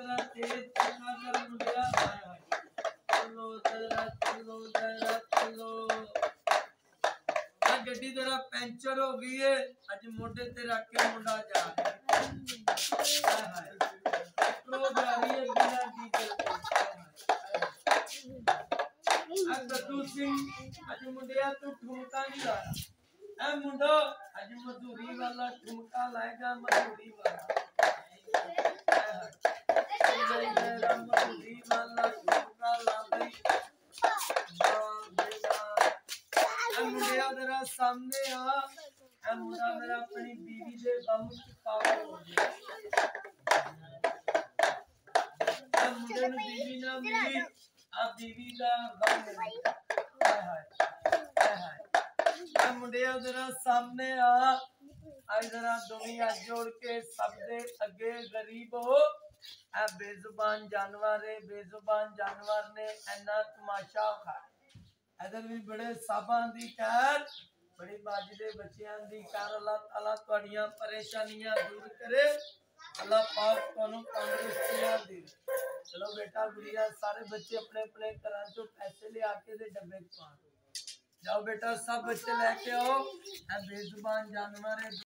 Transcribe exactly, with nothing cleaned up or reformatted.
जरा तेज चलना कर मुंडिया चलो जरा चलो जरा चलो आ गड्डी तेरा पंचर हो गई है अज मोटे ते रख के मुंडा जा हाय हाय पेट्रोल जा रही है बिना डीजल आ कद्दू सिंह अज मुंडिया तू ठुमका नहीं लाया ए मुंडो अज मजदूरी वाला ठुमका लाएगा मजदूरी वाला मजदूरी वाला ठुमका ला भाई मुंडिया तेरा सामने आ ए मुंडा मेरा अपनी बीवी दे गम च पागल हो गया ए मुंडे नु बीवी ना मिली आ बीवी दा गम मिल गया हाय हाय हाय हाय ए मुंडिया तेरा सामने आ आज जरा दुनिया जोड़ के सब दे अगे गरीब हो ए बेजुबान जानवर है बेजुबान जानवर ने इन्ना तमाशा खाया इधर भी बड़े साबां दी खैर बड़ी बाजी दे बच्चियां दी खैर अल्लाह ताला तुहाडियां परेशानियां दूर करे अल्लाह पाक तुहानू तंदुरुस्तियां दे चलो बेटा गुड़िया सारे बच्चे अपने अपने घरां चों पैसे ले आके दे डब्बे पा जाओ बेटा सब बच्चे लेके आओ ए बेजुबान जानवर है।